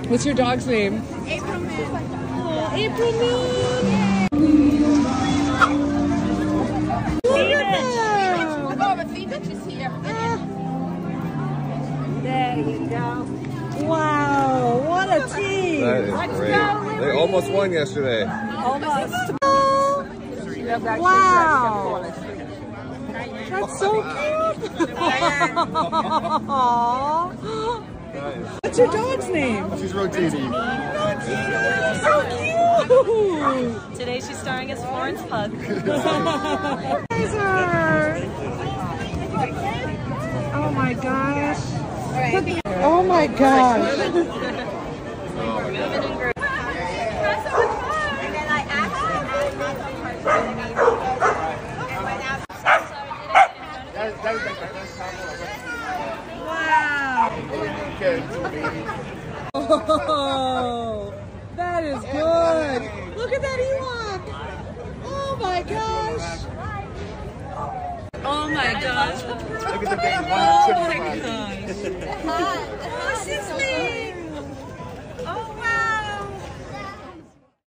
What's your dog's name? April Moon. Oh, April Moon! There you go. Wow, what a team! That is great. They almost won yesterday. Almost. Wow! That's so cute! What's your dog's name? She's Rotini. So cute! Today she's starring as Florence Pugh. Oh my gosh! Oh my gosh! Wow! Oh, that is good! Look at that Ewok! Oh my gosh! Oh my gosh! Look at the big Oh my gosh!